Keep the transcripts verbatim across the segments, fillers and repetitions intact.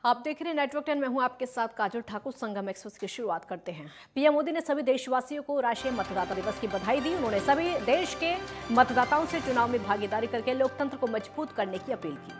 आप देख रहे हैं नेटवर्क टेन। मैं हूं आपके साथ काजल ठाकुर। संगम एक्सप्रेस की शुरुआत करते हैं। पीएम मोदी ने सभी देशवासियों को राष्ट्रीय मतदाता दिवस की बधाई दी। उन्होंने सभी देश के मतदाताओं से चुनाव में भागीदारी करके लोकतंत्र को मजबूत करने की अपील की।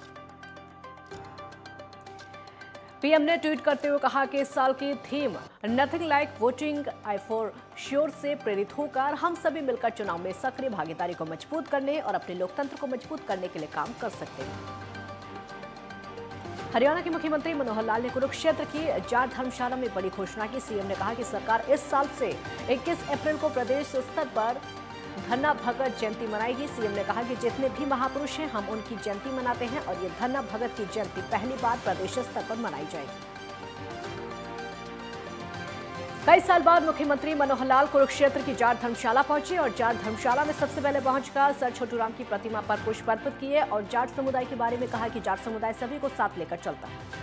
पीएम ने ट्वीट करते हुए कहा कि इस साल की theme nothing like voting I for sure से प्रेरित होकर हम सभी मिलकर चुनाव में सक्रिय भागीदारी को मजबूत करने और अपने लोकतंत्र को मजबूत करने के लिए काम कर सकते हैं। हरियाणा के मुख्यमंत्री मनोहर लाल ने कुरुक्षेत्र की जाट धर्मशाला में बड़ी घोषणा की। सीएम ने कहा कि सरकार इस साल से इक्कीस अप्रैल को प्रदेश स्तर पर धन्ना भगत जयंती मनाएगी। सीएम ने कहा कि जितने भी महापुरुष हैं हम उनकी जयंती मनाते हैं और ये धन्ना भगत की जयंती पहली बार प्रदेश स्तर पर मनाई जाएगी। कई साल बाद मुख्यमंत्री मनोहर लाल कुरुक्षेत्र की जाट धर्मशाला पहुंचे और जाट धर्मशाला में सबसे पहले पहुंचकर सर छोटूराम की प्रतिमा पर पुष्प अर्पित किए और जाट समुदाय के बारे में कहा कि जाट समुदाय सभी को साथ लेकर चलता है।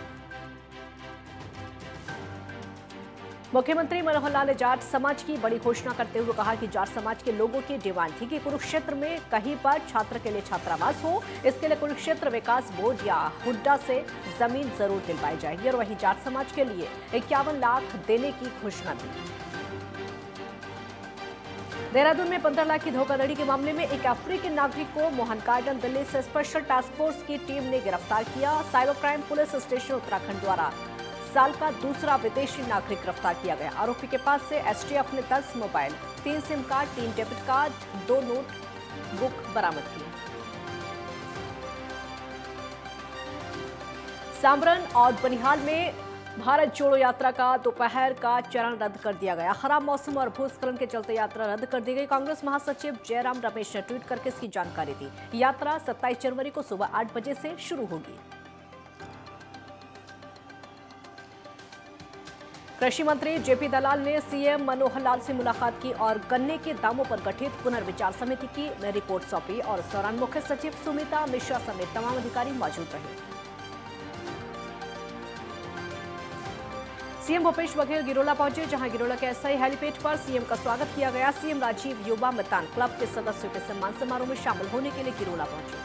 मुख्यमंत्री मनोहर लाल ने जाट समाज की बड़ी घोषणा करते हुए कहा कि जाट समाज के लोगों की डिमांड थी कि कुरुक्षेत्र में कहीं पर छात्र के लिए छात्रावास हो। इसके लिए कुरुक्षेत्र विकास बोर्ड या हुड्डा से जमीन जरूर दिलवाई जाएगी और वहीं जाट समाज के लिए इक्यावन लाख देने की घोषणा दी। देहरादून में पंद्रह लाख की धोखाधड़ी के मामले में एक अफ्रीकी नागरिक को मोहन गार्डन दिल्ली से स्पेशल टास्क फोर्स की टीम ने गिरफ्तार किया। Cyber crime police station Uttarakhand द्वारा साल का दूसरा विदेशी नागरिक गिरफ्तार किया गया। आरोपी के पास से एसटीएफ ने दस मोबाइल, तीन सिम कार्ड, तीन डेबिट कार्ड, दो नोट बुक बरामद की। सामरन और बनिहाल में भारत जोड़ो यात्रा का दोपहर का चरण रद्द कर दिया गया। खराब मौसम और भूस्खलन के चलते यात्रा रद्द कर दी गई। कांग्रेस महासचिव जयराम रमेश ने ट्वीट करके इसकी जानकारी दी। यात्रा सत्ताईस जनवरी को सुबह आठ बजे से शुरू होगी। कृषि मंत्री जेपी दलाल ने सीएम मनोहर लाल से मुलाकात की और गन्ने के दामों पर गठित पुनर्विचार समिति की रिपोर्ट सौंपी और इस दौरान मुख्य सचिव सुमिता मिश्रा समेत तमाम अधिकारी मौजूद रहे। सीएम भूपेश बघेल गिरोला पहुंचे, जहां गिरोला के एसआई हेलीपैड पर सीएम का स्वागत किया गया। सीएम राजीव युवा मतदान क्लब के सदस्यों के सम्मान समारोह में शामिल होने के लिए गिरोला पहुंचे।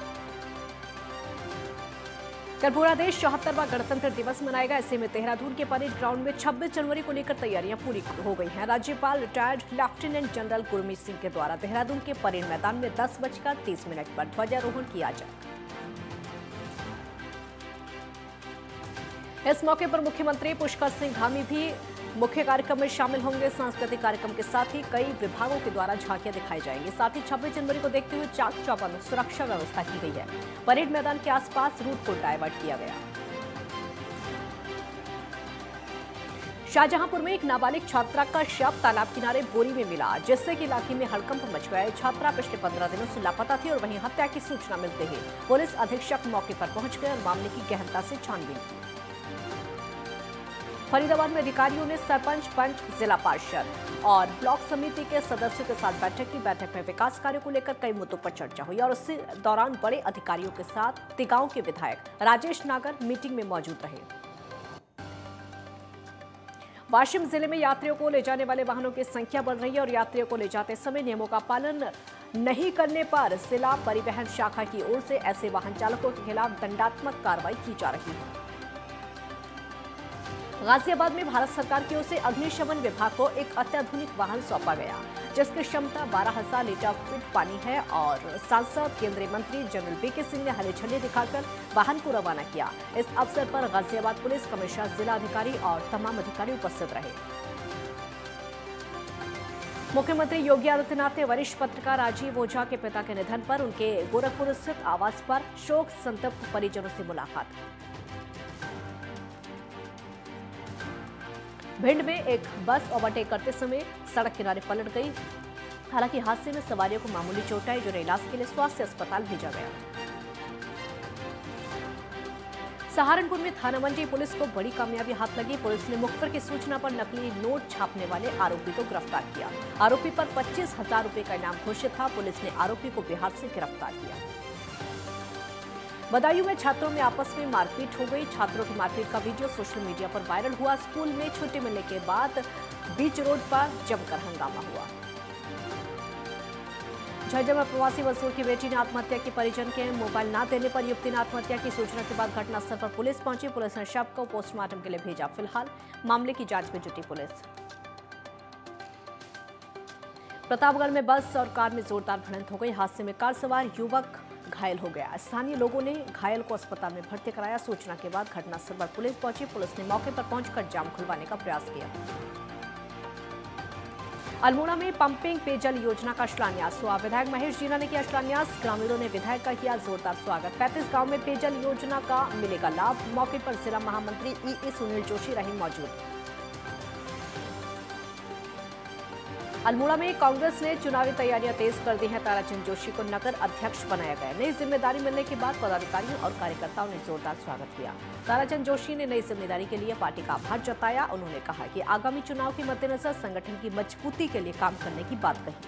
कल पूरा देश चौहत्तरवां गणतंत्र दिवस मनाएगा। ऐसे में देहरादून के परेड ग्राउंड में छब्बीस जनवरी को लेकर तैयारियां पूरी हो गई हैं। राज्यपाल retired lieutenant general Gurmeet Singh के द्वारा देहरादून के परेड मैदान में दस बजकर तीस मिनट पर ध्वजारोहण किया जाएगा। इस मौके पर मुख्यमंत्री पुष्कर सिंह धामी भी मुख्य कार्यक्रम में शामिल होंगे। सांस्कृतिक कार्यक्रम के साथ ही कई विभागों के द्वारा झांकियां दिखाई जाएंगी। साथ ही छब्बीस जनवरी को देखते हुए चाक चौबंद सुरक्षा व्यवस्था की गई है। परेड मैदान के आसपास रूट को डायवर्ट किया गया। शाहजहांपुर में एक नाबालिग छात्रा का शव तालाब किनारे बोरी में मिला, जिससे कि इलाके में हड़कंप मच गया। छात्रा पिछले पंद्रह दिनों से लापता थी और वहीं हत्या की सूचना मिलते ही पुलिस अधीक्षक मौके पर पहुंच गए और मामले की गहनता से छानबीन की। फरीदाबाद में अधिकारियों ने सरपंच, पंच, जिला पार्षद और ब्लॉक समिति के सदस्यों के साथ बैठक की। बैठक में विकास कार्यों को लेकर कई मुद्दों पर चर्चा हुई और उसी दौरान बड़े अधिकारियों के साथ तिगांव के विधायक राजेश नागर मीटिंग में मौजूद रहे। वाशिम जिले में यात्रियों को ले जाने वाले वाहनों की संख्या बढ़ रही है और यात्रियों को ले जाते समय नियमों का पालन नहीं करने पर जिला परिवहन शाखा की ओर से ऐसे वाहन चालकों के खिलाफ दंडात्मक कार्रवाई की जा रही है। गाजियाबाद में भारत सरकार की ओर से अग्निशमन विभाग को एक अत्याधुनिक वाहन सौंपा गया, जिसकी क्षमता बारह हजार लीटर फुट पानी है और सांसद केंद्रीय मंत्री जनरल वीके सिंह ने हरी झंडी दिखाकर वाहन को रवाना किया। इस अवसर पर गाजियाबाद पुलिस कमिश्नर, जिला अधिकारी और तमाम अधिकारी उपस्थित रहे। मुख्यमंत्री योगी आदित्यनाथ ने वरिष्ठ पत्रकार राजीव ओझा के पिता के निधन पर उनके गोरखपुर स्थित आवास पर शोक संतप्त परिजनों से मुलाकात की। भिंड में एक बस ओवरटेक करते समय सड़क किनारे पलट गई। हालांकि हादसे में सवारियों को मामूली चोट आई, जिन्हें इलाज के लिए स्वास्थ्य अस्पताल भेजा गया। सहारनपुर में थाना मंडी पुलिस को बड़ी कामयाबी हाथ लगी। पुलिस ने मुखबिर की सूचना पर नकली नोट छापने वाले आरोपी को गिरफ्तार किया। आरोपी पर पच्चीस हजार रुपए का इनाम घोषित था। पुलिस ने आरोपी को बिहार से गिरफ्तार किया। बदायूं में छात्रों में आपस में मारपीट हो गई। छात्रों की मारपीट का वीडियो सोशल मीडिया पर वायरल हुआ। स्कूल में छुट्टी मिलने के बाद बीच रोड पर जमकर हंगामा हुआ। झज्जर में प्रवासी मजदूर की बेटी ने आत्महत्या की। परिजन के मोबाइल न देने पर युवती ने आत्महत्या की। सूचना के बाद घटनास्थल पर पुलिस पहुंची। पुलिस ने शव को पोस्टमार्टम के लिए भेजा। फिलहाल मामले की जांच में जुटी पुलिस। प्रतापगढ़ में बस और कार में जोरदार भिड़ंत हो गई। हादसे में कार सवार युवक घायल हो गया। स्थानीय लोगों ने घायल को अस्पताल में भर्ती कराया। सूचना के बाद घटनास्थल पर पुलिस पहुंची। पुलिस ने मौके पर पहुंचकर जाम खुलवाने का प्रयास किया। अल्मोड़ा में पंपिंग पेयजल योजना का शिलान्यास हुआ। विधायक महेश जीना ने किया शिलान्यास। ग्रामीणों ने विधायक का किया जोरदार स्वागत। पैंतीस गांव में पेयजल योजना का मिलेगा लाभ। मौके पर जिला महामंत्री ई ई सुनील जोशी रहे मौजूद। अल्मोड़ा में कांग्रेस ने चुनावी तैयारियां तेज कर दी हैं। ताराचंद जोशी को नगर अध्यक्ष बनाया गया। नई जिम्मेदारी मिलने के बाद पदाधिकारियों और कार्यकर्ताओं ने जोरदार स्वागत किया। ताराचंद जोशी ने नई जिम्मेदारी के लिए पार्टी का आभार जताया। उन्होंने कहा कि आगामी चुनाव के मद्देनजर संगठन की मजबूती के लिए काम करने की बात कही।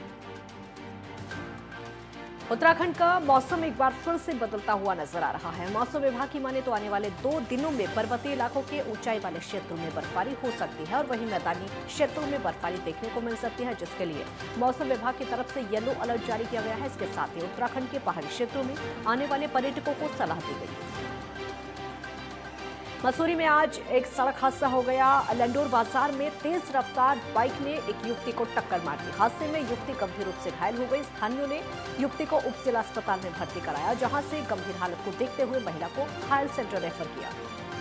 उत्तराखंड का मौसम एक बार फिर से बदलता हुआ नजर आ रहा है। मौसम विभाग की माने तो आने वाले दो दिनों में पर्वतीय इलाकों के ऊंचाई वाले क्षेत्रों में बर्फबारी हो सकती है और वहीं मैदानी क्षेत्रों में बर्फबारी देखने को मिल सकती है, जिसके लिए मौसम विभाग की तरफ से येलो अलर्ट जारी किया गया है। इसके साथ ही उत्तराखंड के पहाड़ी क्षेत्रों में आने वाले पर्यटकों को सलाह दी गई। मसूरी में आज एक सड़क हादसा हो गया। लंडोर बाजार में तेज रफ्तार बाइक ने एक युवती को टक्कर मार दी। हादसे में युवती गंभीर रूप से घायल हो गई। स्थानीयों ने युवती को उप जिला अस्पताल में भर्ती कराया, जहां से गंभीर हालत को देखते हुए महिला को घायल सेंटर रेफर किया।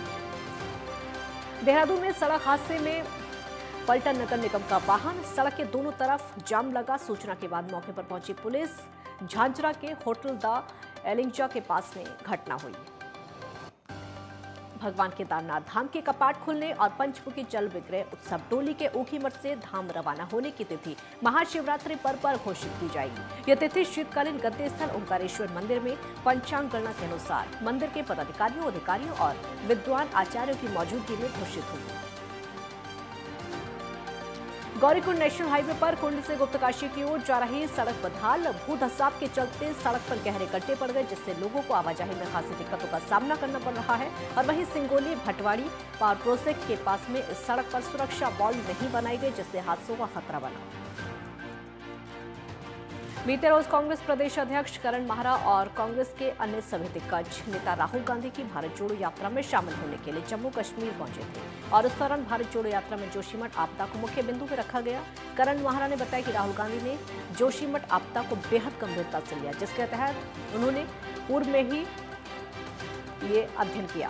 देहरादून में सड़क हादसे में पलटा नगर निगम का वाहन। सड़क के दोनों तरफ जाम लगा। सूचना के बाद मौके पर पहुंची पुलिस। झांझरा के होटल द एलिंजा के पास में घटना हुई। भगवान केदारनाथ धाम के कपाट खुलने और पंचमुखी जल विक्रय उत्सव डोली के ऊखी मठ से धाम रवाना होने की तिथि महाशिवरात्रि पर्व पर घोषित की जाएगी। यह तिथि शीतकालीन गद्दी स्थल ओंकारेश्वर मंदिर में पंचांग गणना के अनुसार मंदिर के पदाधिकारियों, अधिकारियों और विद्वान आचार्यों की मौजूदगी में घोषित हुई। गौरीकुंड नेशनल हाईवे पर कुंड से गुप्तकाशी की ओर जा रही सड़क बदहाल। भूधसाब के चलते सड़क पर गहरे गड्ढे पड़ गए, जिससे लोगों को आवाजाही में खासी दिक्कतों का सामना करना पड़ रहा है। और वहीं सिंगोली भटवाड़ी पावर प्रोजेक्ट के पास में इस सड़क पर सुरक्षा वॉल नहीं बनाई गई, जिससे हादसों का खतरा बना। बीते रोज कांग्रेस प्रदेश अध्यक्ष करण माहरा और कांग्रेस के अन्य सभी दिग्गज नेता राहुल गांधी की भारत जोड़ो यात्रा में शामिल होने के लिए जम्मू कश्मीर पहुंचे थे और इस दौरान भारत जोड़ो यात्रा में जोशीमठ आपदा को मुख्य बिंदु में रखा गया। करण माहरा ने बताया कि राहुल गांधी ने जोशीमठ आपदा को बेहद गंभीरता से लिया, जिसके तहत उन्होंने पूर्व में ही ये अध्ययन किया।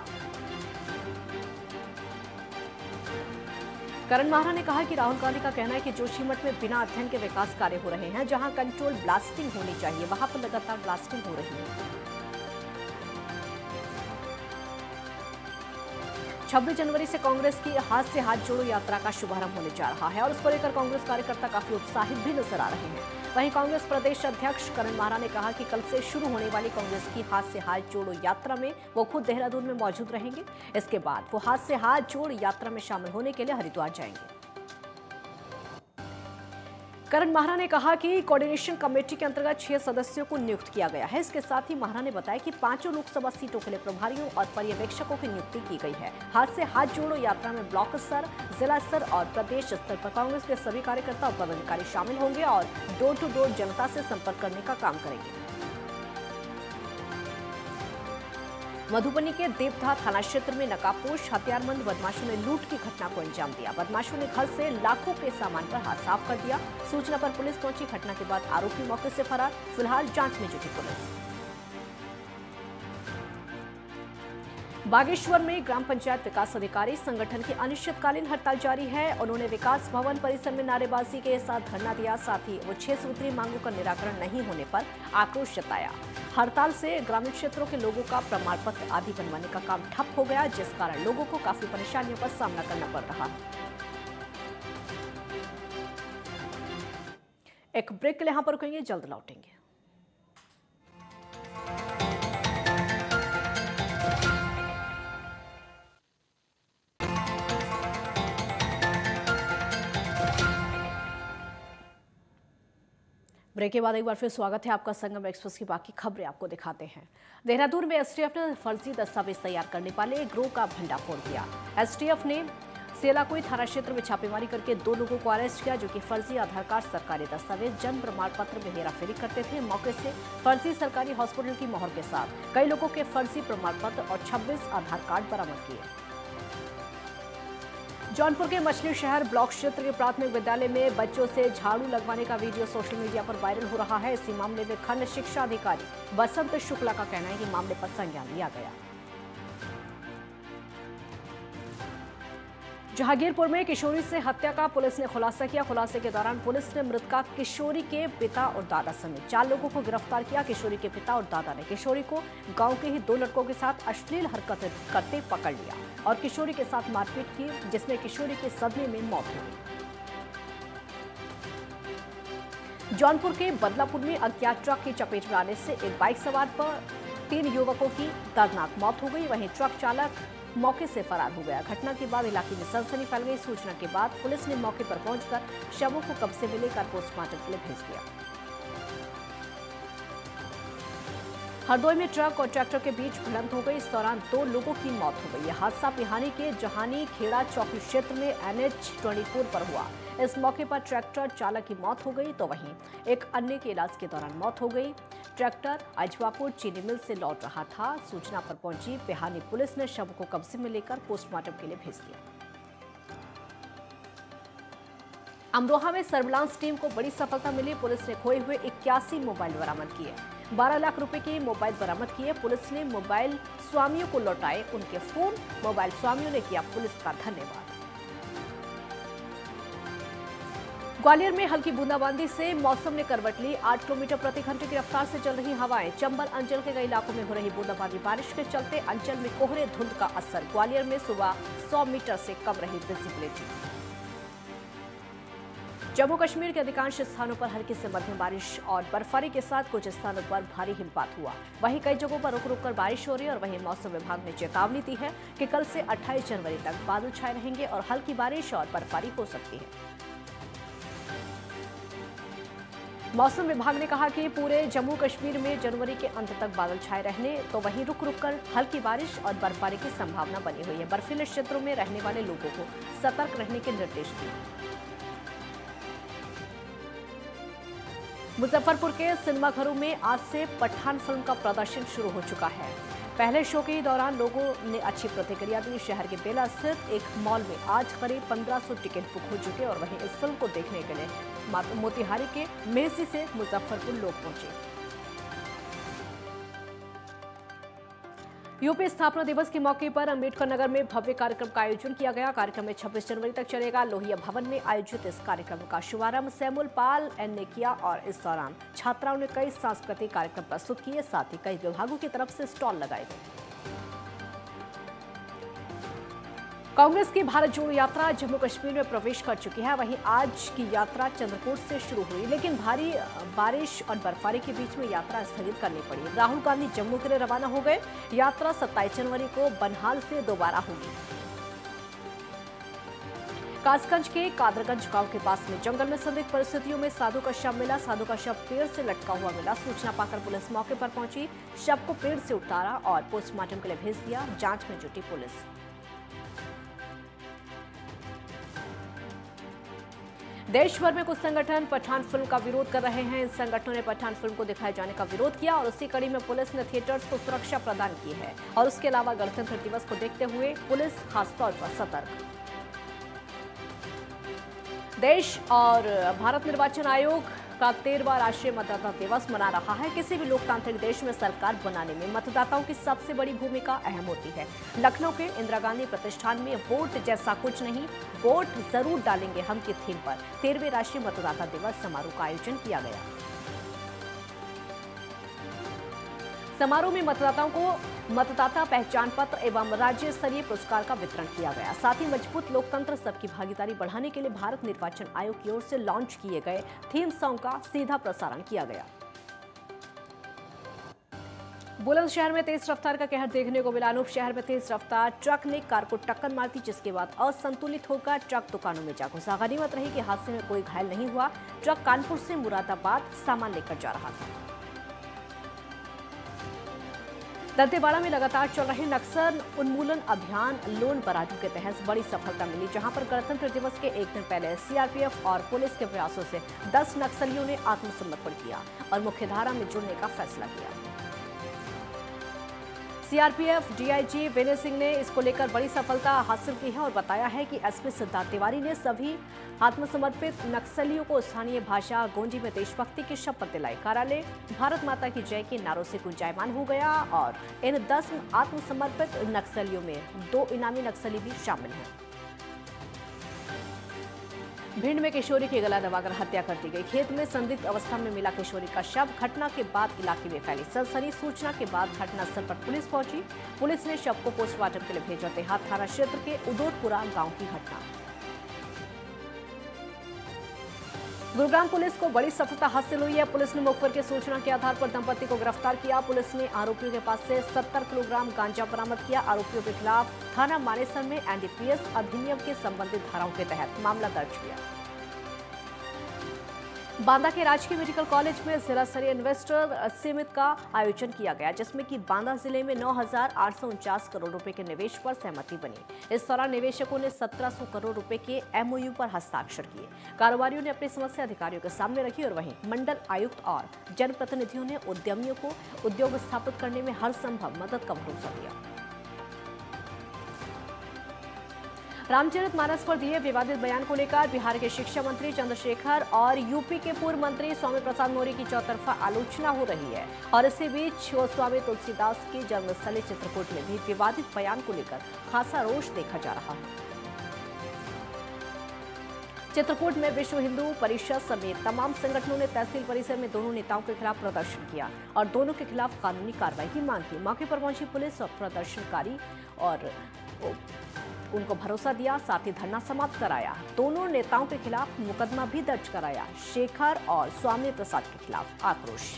करण माहरा ने कहा कि राहुल गांधी का कहना है कि जोशीमठ में बिना अध्ययन के विकास कार्य हो रहे हैं। जहां कंट्रोल ब्लास्टिंग होनी चाहिए, वहां पर लगातार ब्लास्टिंग हो रही है। छब्बीस जनवरी से कांग्रेस की हाथ से हाथ जोड़ो यात्रा का शुभारंभ होने जा रहा है और उसको लेकर कांग्रेस कार्यकर्ता काफी उत्साहित भी नजर आ रहे हैं। वहीं कांग्रेस प्रदेश अध्यक्ष करण माहरा ने कहा कि कल से शुरू होने वाली कांग्रेस की हाथ से हाथ जोड़ो यात्रा में वो खुद देहरादून में मौजूद रहेंगे। इसके बाद वो हाथ से हाथ जोड़ यात्रा में शामिल होने के लिए हरिद्वार जाएंगे। करण माहरा ने कहा कि कोऑर्डिनेशन कमेटी के अंतर्गत छह सदस्यों को नियुक्त किया गया है। इसके साथ ही माहरा ने बताया कि पांचों लोकसभा सीटों के लिए प्रभारियों और पर्यवेक्षकों की नियुक्ति की गई है। हाथ से हाथ जोड़ो यात्रा में ब्लॉक स्तर, जिला स्तर और प्रदेश स्तर पर कांग्रेस के सभी कार्यकर्ता और पदाधिकारी शामिल होंगे और डोर टू डोर जनता से संपर्क करने का काम करेंगे। मधुबनी के देवधा थाना क्षेत्र में नकाबपोश हथियारबंद बदमाशों ने लूट की घटना को अंजाम दिया। बदमाशों ने घर से लाखों के सामान पर हाथ साफ कर दिया। सूचना पर पुलिस पहुंची। घटना के बाद आरोपी मौके से फरार। फिलहाल जांच में जुटी पुलिस। बागेश्वर में ग्राम पंचायत विकास अधिकारी संगठन की अनिश्चितकालीन हड़ताल जारी है। उन्होंने विकास भवन परिसर में नारेबाजी के साथ धरना दिया। साथ ही वो छह सूत्रीय मांगों का निराकरण नहीं होने पर आक्रोश जताया। हड़ताल से ग्रामीण क्षेत्रों के लोगों का प्रमाण पत्र आदि बनवाने का काम ठप हो गया, जिस कारण लोगों को काफी परेशानियों का सामना करना पड़ रहा है। एक ब्रेक के लिए यहां पर रुकेंगे, जल्द लौटेंगे। ब्रेक के बाद एक बार फिर स्वागत है आपका। संगम एक्सप्रेस की बाकी खबरें आपको दिखाते हैं। देहरादून में एसटीएफ ने फर्जी दस्तावेज तैयार करने वाले गिरोह का भंडाफोड़ किया। एसटीएफ ने सेलाकोई थाना क्षेत्र में छापेमारी करके दो लोगों को अरेस्ट किया, जो कि फर्जी आधार कार्ड, सरकारी दस्तावेज, जन्म प्रमाण पत्र में हेराफेरी करते थे। मौके से फर्जी सरकारी हॉस्पिटल की मोहर के साथ कई लोगों के फर्जी प्रमाण पत्र और छब्बीस आधार कार्ड बरामद किए। जौनपुर के मछली शहर ब्लॉक क्षेत्र के प्राथमिक विद्यालय में बच्चों से झाड़ू लगवाने का वीडियो सोशल मीडिया पर वायरल हो रहा है। इसी मामले में खंड शिक्षा अधिकारी वसंत शुक्ला का कहना है कि मामले पर संज्ञान लिया गया। जहांगीरपुर में किशोरी से हत्या का पुलिस ने खुलासा किया। खुलासे के दौरान पुलिस ने मृतका किशोरी के पिता और दादा समेत चार लोगों को गिरफ्तार किया। किशोरी के पिता और दादा ने किशोरी को गांव के ही दो लड़कों के साथ अश्लील हरकतें करते पकड़ लिया और किशोरी के साथ मारपीट की, जिसमें किशोरी के सदमे में मौत हो गई। जौनपुर के बदलापुर में अज्ञात ट्रक की चपेट में आने से एक बाइक सवार पर तीन युवकों की दर्दनाक मौत हो गई। वहीं ट्रक चालक मौके से फरार हो गया। घटना के बाद इलाके में सनसनी फैल गई। सूचना के बाद पुलिस ने मौके पर पहुंचकर शवों को कब्जे में लेकर पोस्टमार्टम के लिए भेज दिया। हरदोई में ट्रक और ट्रैक्टर के बीच भिड़ंत हो गई। इस दौरान दो लोगों की मौत हो गई। यह हादसा पिहानी के जहानी खेड़ा चौकी क्षेत्र में एन एच चौबीस पर हुआ। इस मौके पर ट्रैक्टर चालक की मौत हो गई तो वहीं एक अन्य की इलाज के दौरान मौत हो गई। ट्रैक्टर अजवापुर चीनी मिल से लौट रहा था। सूचना पर पहुंची पिहानी पुलिस ने शव को कब्जे में लेकर पोस्टमार्टम के लिए भेज दिया। अमरोहा में सर्विलांस टीम को बड़ी सफलता मिली। पुलिस ने खोए हुए इक्यासी मोबाइल बरामद किए। बारह लाख रुपए के मोबाइल बरामद किए। पुलिस ने मोबाइल स्वामियों को लौटाए उनके फोन। मोबाइल स्वामियों ने किया पुलिस का धन्यवाद। ग्वालियर में हल्की बूंदाबांदी से मौसम ने करवट ली। आठ किलोमीटर प्रति घंटे की रफ्तार से चल रही हवाएं। चंबल अंचल के कई इलाकों में हो रही बूंदाबांदी बारिश के चलते अंचल में कोहरे धुंध का असर। ग्वालियर में सुबह सौ मीटर से कम रही विजिबिलिटी। जम्मू कश्मीर के अधिकांश स्थानों पर हल्की से मध्यम बारिश और बर्फबारी के साथ कुछ स्थानों पर भारी हिमपात हुआ। वहीं कई जगहों पर रुक रुक कर बारिश हो रही है और वहीं मौसम विभाग ने चेतावनी दी है कि कल से अट्ठाईस जनवरी तक बादल छाए रहेंगे और हल्की बारिश और बर्फबारी हो सकती है। मौसम विभाग ने कहा कि पूरे जम्मू कश्मीर में जनवरी के अंत तक बादल छाए रहने तो वहीं रुक रुक कर हल्की बारिश और बर्फबारी की संभावना बनी हुई है। बर्फीले क्षेत्रों में रहने वाले लोगों को सतर्क रहने के निर्देश दिए। मुजफ्फरपुर के सिनेमाघरों में आज से पठान फिल्म का प्रदर्शन शुरू हो चुका है। पहले शो के दौरान लोगों ने अच्छी प्रतिक्रिया दी। शहर के बेला स्थित एक मॉल में आज करीब पंद्रह सौ टिकट बुक हो चुके और वहीं इस फिल्म को देखने के लिए मोतिहारी के मेहसी से मुजफ्फरपुर लोग पहुंचे। यूपी स्थापना दिवस के मौके पर अंबेडकर नगर में भव्य कार्यक्रम का आयोजन किया गया। कार्यक्रम में छब्बीस जनवरी तक चलेगा। लोहिया भवन में आयोजित इस कार्यक्रम का शुभारंभ सैमुल पाल एन ने किया और इस दौरान छात्राओं ने कई सांस्कृतिक कार्यक्रम प्रस्तुत किए। साथ ही कई विभागों की तरफ से स्टॉल लगाए गए। कांग्रेस की भारत जोड़ो यात्रा जम्मू कश्मीर में प्रवेश कर चुकी है। वहीं आज की यात्रा चंद्रकोट से शुरू हुई, लेकिन भारी बारिश और बर्फबारी के बीच में यात्रा स्थगित करनी पड़ी। राहुल गांधी जम्मू के लिए रवाना हो गए। यात्रा सत्ताईस जनवरी को बनहाल से दोबारा होगी। कासगंज के कादरगंज गांव के पास में जंगल में संदिग्ध परिस्थितियों में साधु का शव मिला। साधु का शव पेड़ से लटका हुआ मिला। सूचना पाकर पुलिस मौके पर पहुंची। शव को पेड़ से उतारा और पोस्टमार्टम के लिए भेज दिया। जांच में जुटी पुलिस। देश भर में कुछ संगठन पठान फिल्म का विरोध कर रहे हैं। इन संगठनों ने पठान फिल्म को दिखाए जाने का विरोध किया और उसी कड़ी में पुलिस ने थिएटर्स को सुरक्षा प्रदान की है और उसके अलावा गणतंत्र दिवस को देखते हुए पुलिस खासतौर पर सतर्क। देश और भारत निर्वाचन आयोग का तेरहवां राष्ट्रीय मतदाता दिवस मना रहा है। किसी भी लोकतांत्रिक देश में सरकार बनाने में मतदाताओं की सबसे बड़ी भूमिका अहम होती है। लखनऊ के इंदिरा गांधी प्रतिष्ठान में वोट जैसा कुछ नहीं, वोट जरूर डालेंगे हम की थीम पर तेरहवें राष्ट्रीय मतदाता दिवस समारोह का आयोजन किया गया। समारोह में मतदाताओं को मतदाता पहचान पत्र एवं राज्य स्तरीय पुरस्कार का वितरण किया गया। साथ ही मजबूत लोकतंत्र सबकी भागीदारी बढ़ाने के लिए भारत निर्वाचन आयोग की ओर से लॉन्च किए गए थीम सॉन्ग का सीधा प्रसारण किया गया। बुलंदशहर में तेज रफ्तार का कहर देखने को मिला। अनूप शहर में तेज रफ्तार ट्रक ने कार को टक्कर मार दी, जिसके बाद असंतुलित होकर ट्रक दुकानों में जा घुसा। गनीमत रही कि हादसे में कोई घायल नहीं हुआ। ट्रक कानपुर से मुरादाबाद सामान लेकर जा रहा था। दंतेवाड़ा में लगातार चल रहे नक्सल उन्मूलन अभियान लोन बराजू के तहत बड़ी सफलता मिली, जहां पर गणतंत्र दिवस के एक दिन पहले सीआरपीएफ और पुलिस के प्रयासों से दस नक्सलियों ने आत्मसमर्पण किया और मुख्यधारा में जुड़ने का फैसला किया। सीआरपीएफ डीआईजी विनय सिंह ने इसको लेकर बड़ी सफलता हासिल की है और बताया है कि एसपी सिद्धार्थ तिवारी ने सभी आत्मसमर्पित नक्सलियों को स्थानीय भाषा गोंडी में देशभक्ति की शपथ दिलाई। कार्यालय भारत माता की जय के नारों से गुंजायमान हो गया और इन दस आत्मसमर्पित नक्सलियों में दो इनामी नक्सली भी शामिल हैं। भिंड में किशोरी की गला दबाकर हत्या कर दी गई। खेत में संदिग्ध अवस्था में मिला किशोरी का शव। घटना के बाद इलाके में फैली सनसनी। सूचना के बाद घटनास्थल पर पुलिस पहुंची। पुलिस ने शव को पोस्टमार्टम के लिए भेजा। देहात थाना क्षेत्र के उदोरपुरा गांव की घटना। गुरुग्राम पुलिस को बड़ी सफलता हासिल हुई है। पुलिस ने मुखबिर की सूचना के आधार पर दंपति को गिरफ्तार किया। पुलिस ने आरोपियों के पास से सत्तर किलोग्राम गांजा बरामद किया। आरोपियों के खिलाफ थाना मानेसर में एनडीपीएस अधिनियम के संबंधित धाराओं के तहत मामला दर्ज किया। बांदा के राजकीय मेडिकल कॉलेज में जिला स्तरीय इन्वेस्टर समिट का आयोजन किया गया, जिसमें कि बांदा जिले में नौ हजार आठ सौ उनचास करोड़ रुपए के निवेश पर सहमति बनी। इस दौरान निवेशकों ने सत्रह सौ करोड़ रुपए के एमओयू पर हस्ताक्षर किए। कारोबारियों ने अपनी समस्या अधिकारियों के सामने रखी और वहीं मंडल आयुक्त और जनप्रतिनिधियों ने उद्यमियों को उद्योग स्थापित करने में हर संभव मदद का भरोसा दिया। रामचरितमानस पर दिए विवादित बयान को लेकर बिहार के शिक्षा मंत्री चंद्रशेखर और यूपी के पूर्व मंत्री स्वामी प्रसाद मौर्य की चौतरफा आलोचना हो रही है और इसी बीच गोस्वामी तुलसीदास की जन्मस्थली चित्रकूट में भी विवादित बयान को लेकर खासा रोष देखा जा रहा है। चित्रकूट में विश्व हिंदू परिषद समेत तमाम संगठनों ने तहसील परिसर में दोनों नेताओं के खिलाफ प्रदर्शन किया और दोनों के खिलाफ कानूनी कार्रवाई की मांग की। मौके पर पहुंची पुलिस और प्रदर्शनकारी और उनको भरोसा दिया, साथ ही धरना समाप्त कराया। दोनों नेताओं के खिलाफ मुकदमा भी दर्ज कराया। शेखर और स्वामी प्रसाद के खिलाफ आक्रोश।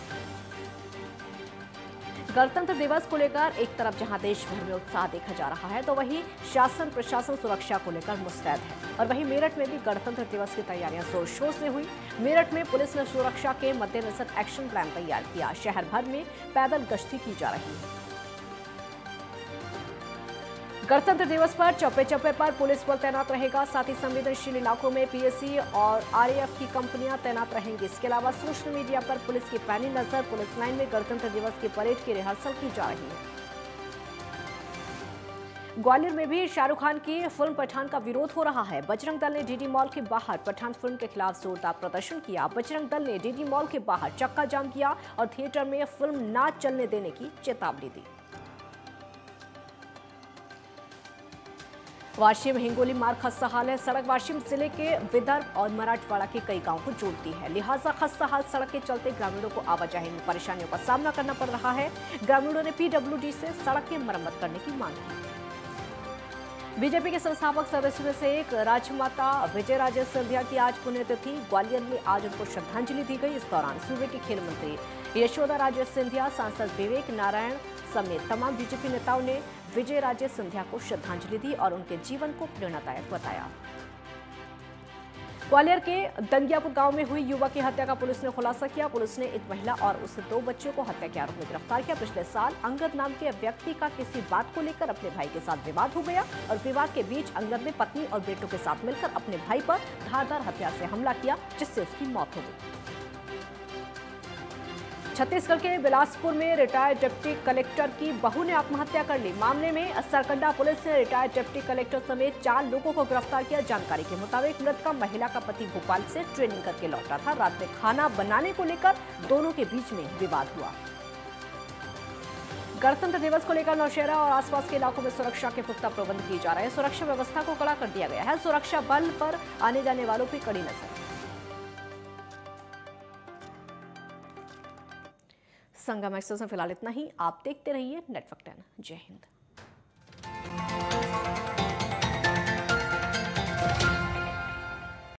गणतंत्र दिवस को लेकर एक तरफ जहां देश भर में उत्साह देखा जा रहा है, तो वहीं शासन प्रशासन सुरक्षा को लेकर मुस्तैद है और वहीं मेरठ में भी गणतंत्र दिवस की तैयारियां जोर शोर से हुई। मेरठ में पुलिस ने सुरक्षा के मद्देनजर एक्शन प्लान तैयार किया। शहर भर में पैदल गश्ती की जा रही है। गणतंत्र दिवस पर चौपे चौपे पर पुलिस बल तैनात रहेगा। साथ ही संवेदनशील इलाकों में पीएससी और आरएएफ की कंपनियां तैनात रहेंगी। इसके अलावा सोशल मीडिया पर पुलिस की पैनी नजर। पुलिस लाइन में गणतंत्र दिवस की परेड की रिहर्सल की जा रही है। ग्वालियर में भी शाहरुख खान की फिल्म पठान का विरोध हो रहा है। बजरंग दल ने डीडी मॉल के बाहर पठान फिल्म के खिलाफ जोरदार प्रदर्शन किया। बजरंग दल ने डीडी मॉल के बाहर चक्का जाम किया और थिएटर में फिल्म ना चलने देने की चेतावनी दी। वाशिम हिंगोली मार्ग खस्ता हाल है। सड़क वाशिम जिले के विदर्भ और मराठवाड़ा के कई गांवों को जोड़ती है, लिहाजा खस्ता हाल सड़क के चलते ग्रामीणों को आवाजाही में परेशानियों का सामना करना पड़ रहा है। ग्रामीणों ने पीडब्ल्यूडी से सड़क की मरम्मत करने की मांग की। बीजेपी के संस्थापक सदस्यों में से एक राजमाता विजय राजे सिंधिया की आज पुण्यतिथि। ग्वालियर में आज उनको श्रद्धांजलि दी गई। इस दौरान सूबे के खेल मंत्री यशोदा राजे सिंधिया, सांसद विवेक नारायण समेत तमाम बीजेपी नेताओं ने विजय राजे सिंधिया को श्रद्धांजलि दी और उनके जीवन को प्रेरणादायक बताया। ग्वालियर के दंगियापुर गांव में हुई युवक की हत्या का पुलिस ने खुलासा किया। पुलिस ने एक महिला और उसके दो बच्चों को हत्या के आरोप में गिरफ्तार किया। पिछले साल अंगद नाम के व्यक्ति का किसी बात को लेकर अपने भाई के साथ विवाद हो गया और विवाद के बीच अंगद ने पत्नी और बेटों के साथ मिलकर अपने भाई पर धारदार हथियार से हमला किया, जिससे उसकी मौत हो गई। छत्तीसगढ़ के बिलासपुर में रिटायर्ड डिप्टी कलेक्टर की बहू ने आत्महत्या कर ली। मामले में सरकंडा पुलिस ने रिटायर्ड डिप्टी कलेक्टर समेत चार लोगों को गिरफ्तार किया। जानकारी के मुताबिक मृतका महिला का पति भोपाल से ट्रेनिंग करके लौटा था। रात में खाना बनाने को लेकर दोनों के बीच में विवाद हुआ। गणतंत्र दिवस को लेकर नौशहरा और आसपास के इलाकों में सुरक्षा के पुख्ता प्रबंध किए जा रहे हैं। सुरक्षा व्यवस्था को कड़ा कर दिया गया है। सुरक्षा बल पर आने जाने वालों की कड़ी नजर। संगम एक्सप्रेस में फिलहाल इतना ही। आप देखते रहिए नेटवर्क टेन। जय हिंद।